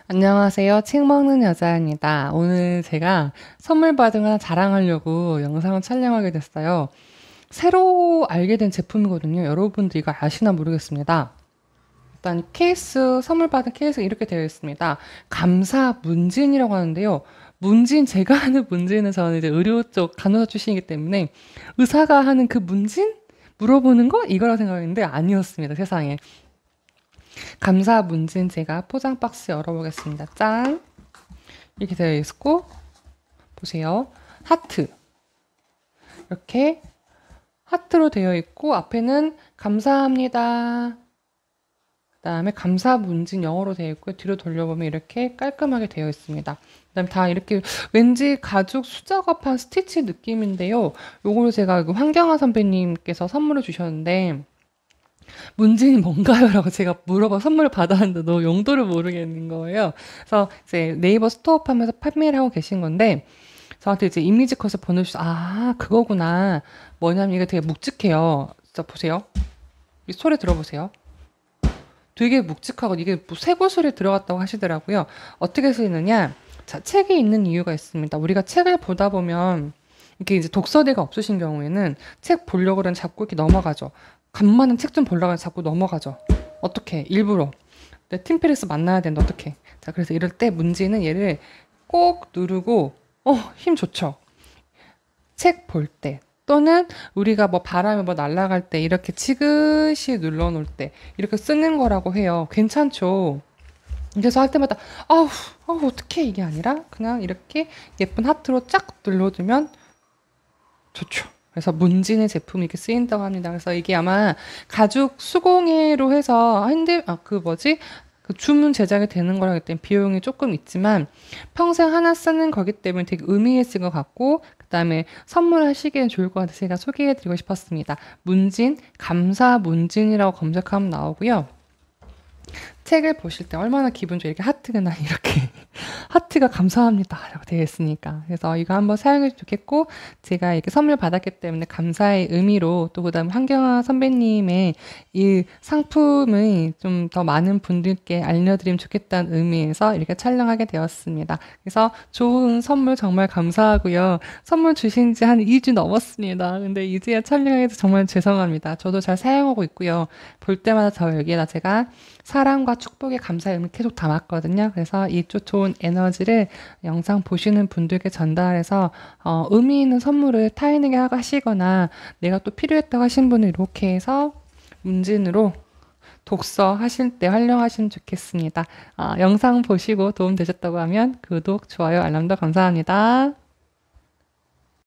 안녕하세요. 책 먹는 여자입니다. 오늘 제가 선물 받은 거 하나 자랑하려고 영상을 촬영하게 됐어요. 새로 알게 된 제품이거든요. 여러분들 이거 아시나 모르겠습니다. 일단 케이스, 선물 받은 케이스가 이렇게 되어 있습니다. 감사 문진이라고 하는데요. 문진, 제가 하는 문진은 저는 이제 의료 쪽 간호사 출신이기 때문에 의사가 하는 그 문진? 물어보는 거? 이거라 생각했는데 아니었습니다. 세상에. 감사 문진 제가 포장 박스 열어보겠습니다. 짠! 이렇게 되어 있고, 보세요. 하트. 이렇게 하트로 되어 있고, 앞에는 감사합니다. 그 다음에 감사 문진 영어로 되어 있고, 뒤로 돌려보면 이렇게 깔끔하게 되어 있습니다. 그 다음에 다 이렇게 왠지 가죽 수작업한 스티치 느낌인데요. 요거를 제가 황경화 선배님께서 선물을 주셨는데, 문진이 뭔가요? 라고 제가 물어봐 선물을 받았는데 너 용도를 모르겠는 거예요. 그래서 이제 네이버 스토어팜에서 판매를 하고 계신 건데 저한테 이제 이미지 컷을 보내주셔서 아 그거구나. 뭐냐면 이게 되게 묵직해요. 진짜 보세요. 이 소리 들어보세요. 되게 묵직하고 이게 뭐 쇠구슬이 들어갔다고 하시더라고요. 어떻게 쓰이느냐? 자, 책이 있는 이유가 있습니다. 우리가 책을 보다 보면 이렇게 이제 독서대가 없으신 경우에는 책 보려고 그러면 자꾸 이렇게 넘어가죠. 간만에 책 좀 보려고 하면 자꾸 넘어가죠. 어떻게? 일부러. 내 팀페리스 만나야 되는데 어떻게? 자, 그래서 이럴 때 문제는 얘를 꼭 누르고 힘 좋죠. 책 볼 때. 또는 우리가 뭐 바람에 뭐 날아갈 때 이렇게 지그시 눌러놓을 때 이렇게 쓰는 거라고 해요. 괜찮죠? 그래서 할 때마다 아우 어떻게 이게 아니라 그냥 이렇게 예쁜 하트로 쫙 눌러주면 좋죠. 그래서 문진의 제품이 이렇게 쓰인다고 합니다. 그래서 이게 아마 가죽 수공예로 해서 그 뭐지? 그 주문 제작이 되는 거라기 때문에 비용이 조금 있지만 평생 하나 쓰는 거기 때문에 되게 의미 있을 것 같고 그다음에 선물하시기엔 좋을 것 같아서 제가 소개해드리고 싶었습니다. 문진, 감사 문진이라고 검색하면 나오고요. 책을 보실 때 얼마나 기분 좋게 이렇게 하트가 나 이렇게 하트가 감사합니다 라고 되어 있으니까 그래서 이거 한번 사용해 도 좋겠고 제가 이렇게 선물 받았기 때문에 감사의 의미로 또 그다음 황경아 선배님의 이 상품을 좀 더 많은 분들께 알려드리면 좋겠다는 의미에서 이렇게 촬영하게 되었습니다. 그래서 좋은 선물 정말 감사하고요. 선물 주신 지 한 2주 넘었습니다. 근데 이제야 촬영해서 정말 죄송합니다. 저도 잘 사용하고 있고요. 볼 때마다 저 여기에다 제가 사랑과 축복의 감사의 의미를 계속 담았거든요. 그래서 이 좋은 에너지를 영상 보시는 분들께 전달해서 의미 있는 선물을 타인에게 하시거나 내가 또 필요했다고 하신 분을 이렇게 해서 문진으로 독서 하실 때 활용하시면 좋겠습니다. 영상 보시고 도움 되셨다고 하면 구독, 좋아요, 알람도 감사합니다.